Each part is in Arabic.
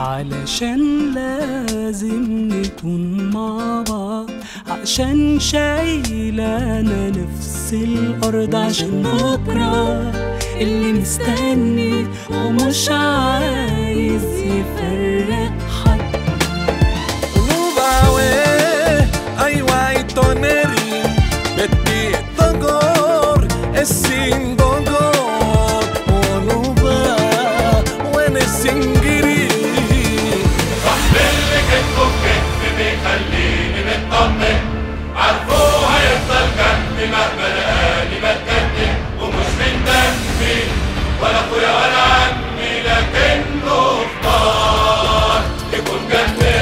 علشان لازم نكون مع بعض، عشان شايلانا نفس الأرض، عشان بكرة اللي مستني ومش عايز يفرق حد. خليني مطمن، عارفه هيفضل جنبي مهما لقاني بتقدم، ومش من دمي ولا اخويا ولا عمي، لكنه اختار يكون جنبي.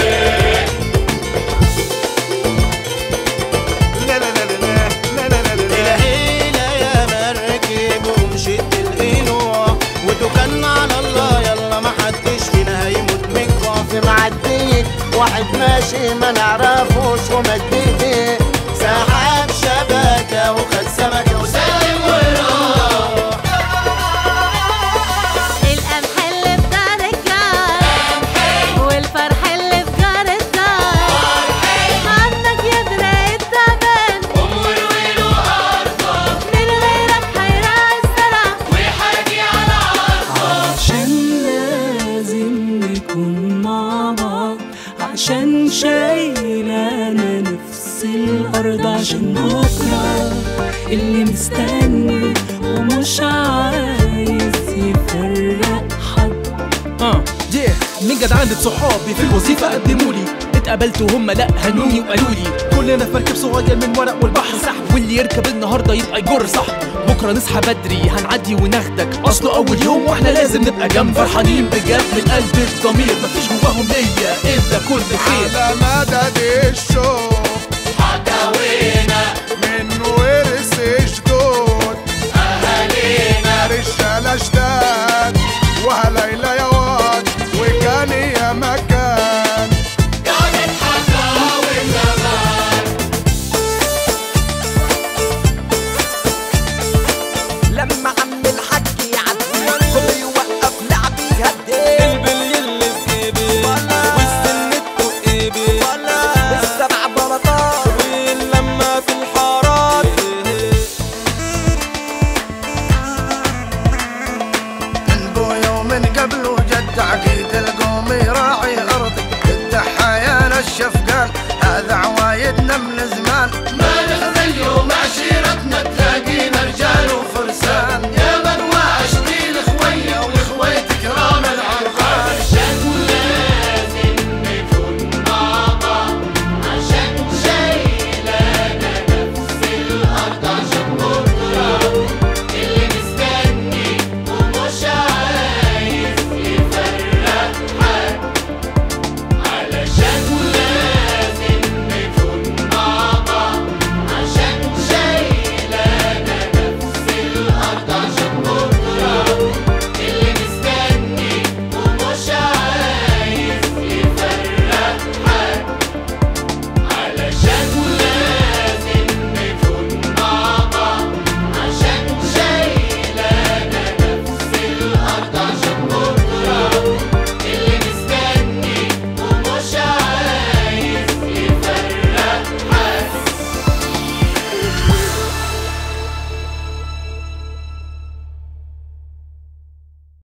لا لا لا لا لا لا لا لا هيلا يا مركب ومشيت القنوع، وتوكلنا على الله يلا ما حدش فينا هيموت من جوع. في معدية واحد ماشي ما نعرفوش ومد ايديه، سحب شبكة وخد سمكة وسلم وراح. القمح اللي في دار الجار والفرح اللي في جار الدار، عنك يدرى التعبان امور ويله ارضك، من غيرك هيراعي الزرع ويحاجي على عرضك. عشان لازم نكون مع بعض، عشان شايلانا نفس الأرض، عشان بكرة اللي مستني ومش عايز يفرق حد. من جدعانة صحابي في الوظيفة قدمولي، اتقابلت وهم لا هنوني وقالولي كلنا في مركب صغير من ورق والبحر سحب، واللي يركب النهارده يبقى يجر صح. بكره نصحى بدري هنعدي وناخدك، اصله اول يوم واحنا لازم نبقى جنب، فرحانين بجد من قلب الضمير، مفيش جواهم ليا الا كل خير. على مدد الشوق حكاوي